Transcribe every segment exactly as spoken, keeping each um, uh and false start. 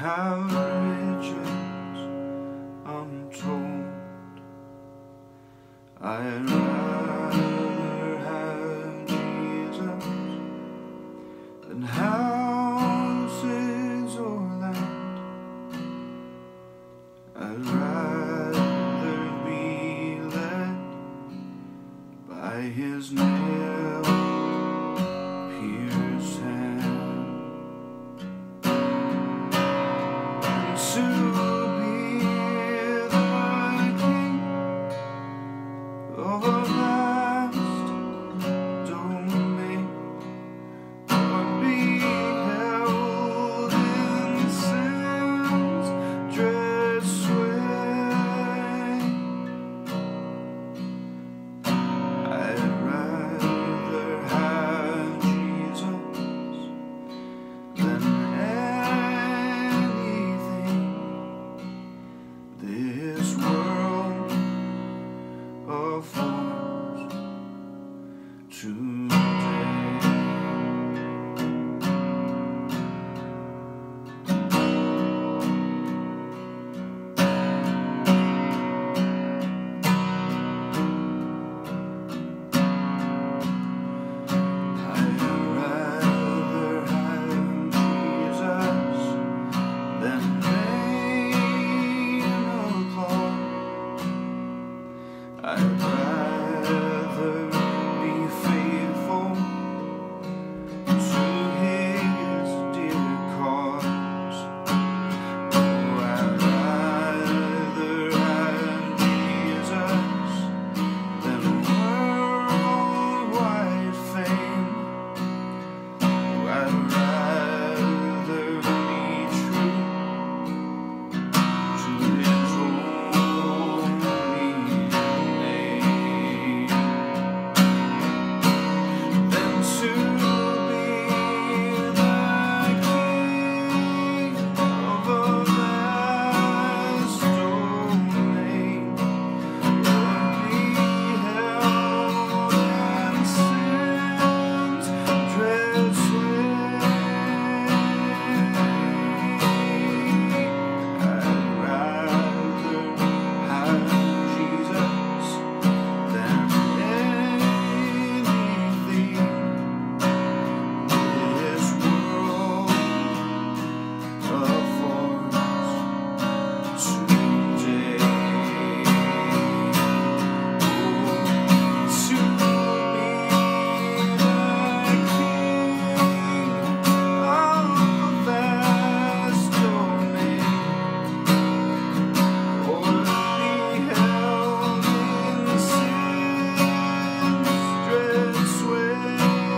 have riches untold. I'd rather have Jesus than houses or land. I'd rather be led by His nail-pierced hand, and to be the king of a vast domain, or be held in sin's dread sway. I'd rather have Jesus than anything this world affords today. I'd rather have Jesus than rain or cloud. I'd rather be faithful to His dear cause. Oh, I'd rather have Jesus than worldwide fame. Oh, I'd rather be true to His holy name than to be the king of a vast domain, or be held in sin's dread sway. I'd rather have Jesus than anything this world affords today. To be the king of a vast domain, or be held in sin's dread sway.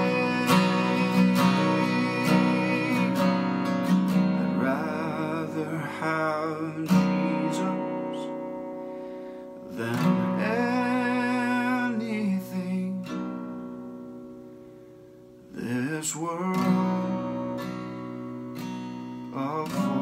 I'd rather have Jesus than anything this world affords.